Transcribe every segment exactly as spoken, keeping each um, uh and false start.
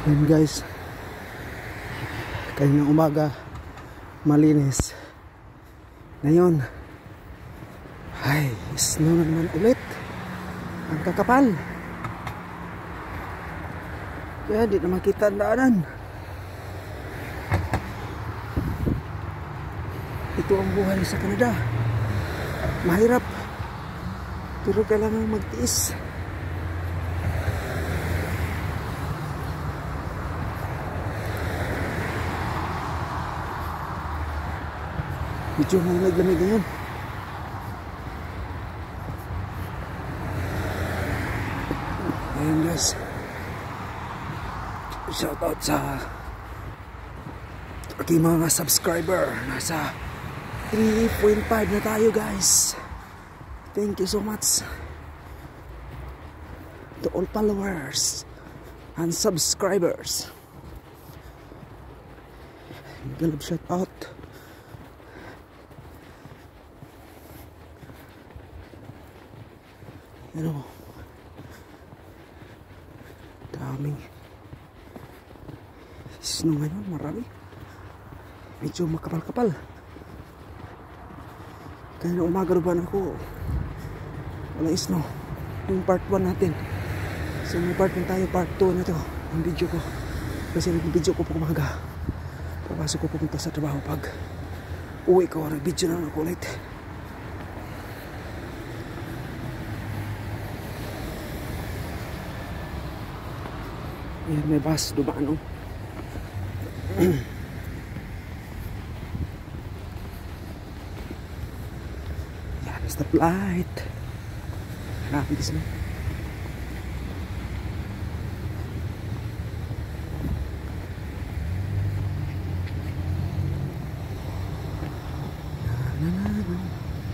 Yan guys, kaninang umaga malinis. Ngayon ay snow na naman ulit. Ang kakapal, kaya di na makita ang daanan. Ito ang buhay sa Canada. Mahirap, pero kailangan magtiis. Medyo malamig-lamig ngayon. Ayan guys, shout out sa aking mga subscriber. Nasa three point five na tayo guys. Thank you so much to all followers and subscribers. Galab shout out. Ano, daming snow ngayon, marami. Medyo makapal-kapal. Kaya na umaga ruban ako, walang snow. Yung part one natin. So may part one tayo, part two na to ang video ko. Kasi nag-video ko po umaga. Papasok ko pupunta sa trabaho. Pag uwi ko, nag-video na ako ulit. Ayan, may bus dumaan, oh. Yan, stoplight. Rapid is na. Na, na, na, na.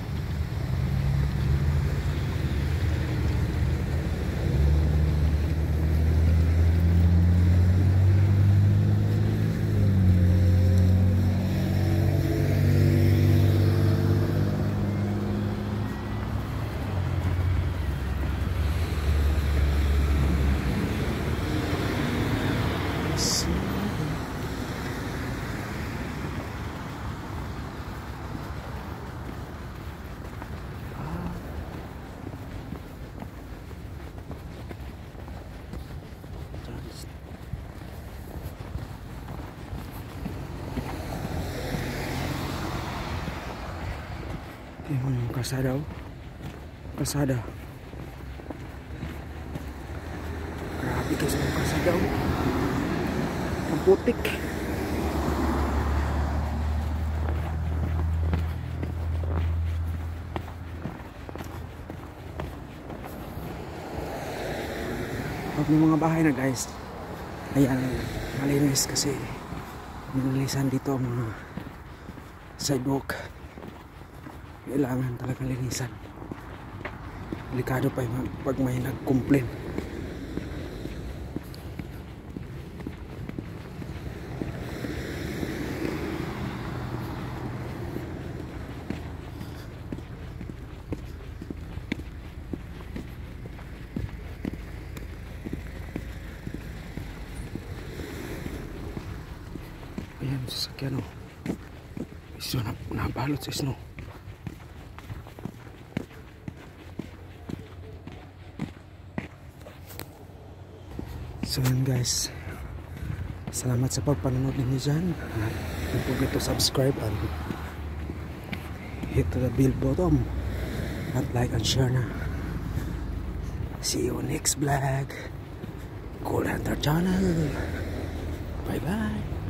Tingnan yung kalsada, oh. Kalsada. Grabe guys, yung kalsada, oh. Ang putik. Pag may mga bahay na guys, ayan, malinis kasi nililisan dito ang mga sidewalk. Kailangan talaga linisan. Delikado pa yung pag may nag-complain. Ayan, sasakyan, oh. Iso na, nabalot sa snow. So yun guys, salamat sa pagpanonood ninyo dyan. Don't forget to subscribe and hit the bell button at like and share na. See you next vlog, Gold Hunter channel. Bye bye.